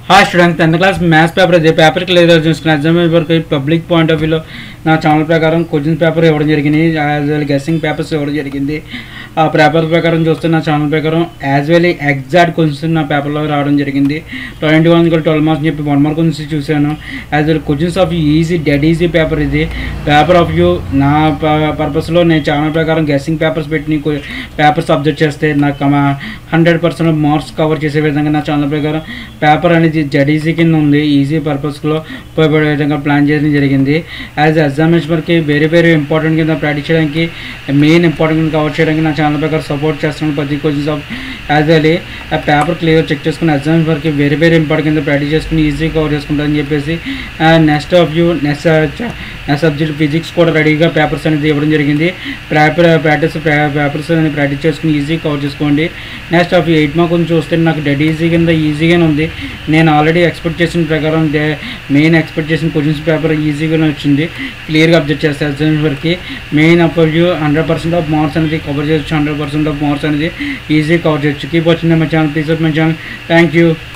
Hi students, 10th class maths paper ఇది. Paper clear చూసుకున్న exam వరకు పబ్లిక్ పాయింట్ ఆఫ్ వ్యూలో నా ఛానల్ ప్రకారం క్వశ్చన్ పేపర్ ఇవ్వడం జరిగింది, యాజ్ వెల్ గెస్సింగ్ పేపర్స్ ఇవ్వడం జరిగింది. ఆ పేపర్ ప్రకారం చూస్తే నా ఛానల్ ప్రకారం యాజ్ వెల్ ఎగ్జాక్ట్ క్వశ్చన్స్ నా పేపర్లో రావడం జరిగింది. 21 12 మార్క్స్ చెప్పి 1 మార్క్ క్వశ్చన్స్ చూశాను. As well questions of easy dead easy paper ఇది. పేపర్ ఆఫ్ వ్యూ నా పర్పస్లో నేను ఛానల్ ప్రకారం గెస్సింగ్ పేపర్స్ పెట్టి పేపర్స్ అబ్జర్వ్ చేస్తే నాకు 100% మార్క్స్ కవర్ చేసే విధంగా నా ఛానల్ ప్రకారం పేపర్ అనేది జడీజీ కింద ఉంది. ఈజీ పర్పస్లో ఉపయోగపడే విధంగా ప్లాన్ చేయడం జరిగింది. యాజ్ ఎగ్జామినేషన్ వరకు వెరీ ఇంపార్టెంట్ కింద ప్రాక్టీస్ చేయడానికి, మెయిన్ ఇంపార్టెంట్ కింద కవర్ చేయడానికి నా ఛానల్ ప్రకారం సపోర్ట్ చేస్తున్నాను. ప్రతి క్వశ్చన్స్ ఆఫ్ యాజ్ వెల్ ఆ పేపర్ క్లియర్ చెక్ చేసుకుని ఎగ్జామ్స్ వరకు వెరీ ఇంపార్టెంట్ కింద ప్రాక్టీస్ చేసుకుని ఈజీ కవర్ చేసుకుంటారని చెప్పేసి next of you next subject physics కూడా రెడీగా పేపర్స్ అనేది ఇవ్వడం జరిగింది. పేపర్స్ అనేది ప్రాక్టీస్ చేసుకుని ఈజీ కవర్ చేసుకోండి. నెక్స్ట్ ఆఫ్ 8 మార్క్ కొంచెం చూస్తే నాకు డెడ్ ఈజీ కింద ఈజీగానే ఉంది. నేను ఆల్రెడీ ఎక్స్పెక్ట్ చేసిన ప్రకారం మెయిన్ ఎక్స్పెక్ట్ చేసిన క్వశ్చన్స్ పేపర్ ఈజీగానే వచ్చింది. క్లియర్గా అబ్జర్వ్ చేస్తాను ఎగ్జామ్స్ వరకు. Main of view 100% of marks అనేది కవర్ చేయొచ్చు. 100% ఆఫ్ మార్క్స్ అనేది ఈజీ కవర్ చేయొచ్చు. Keep watching my channel, please subscribe my channel. Thank you.